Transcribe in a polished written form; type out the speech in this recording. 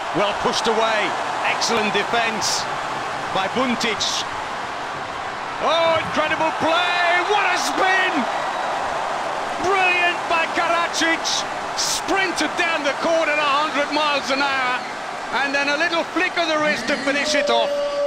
Well pushed away. Excellent defence by Buntic. Oh, incredible play! What a spin! Brilliant by Karačić. Sprinted down the court at 100 miles an hour. And then a little flick of the wrist to finish it off.